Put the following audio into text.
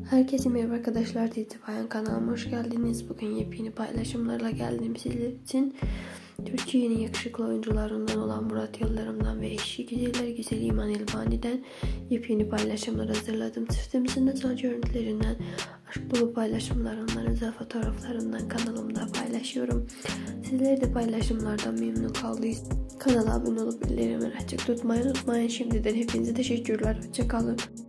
Herkese merhaba arkadaşlar, Dizi Bayan kanalıma hoş geldiniz. Bugün yepyeni paylaşımlarla geldim sizler için. Türkiye'nin yakışıklı oyuncularından olan Murat Yıldırım'dan ve eşi güzeller güzeli İman İlbani'den yepyeni paylaşımlar hazırladım. Çiftimizin özel görüntülerinden, aşk dolu paylaşımlarından, özel fotoğraflarından kanalımda paylaşıyorum. Sizler de paylaşımlardan memnun kaldıysanız kanala abone olup bildirimleri açık tutmayı unutmayın. Şimdiden hepinize teşekkürler. Hoşça kalın.